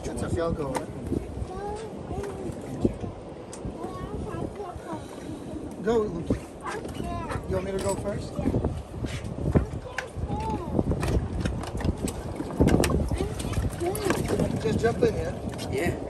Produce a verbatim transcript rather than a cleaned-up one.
That's a field goal, right? Go, Luki. You want me to go first? Just jump in here. Yeah.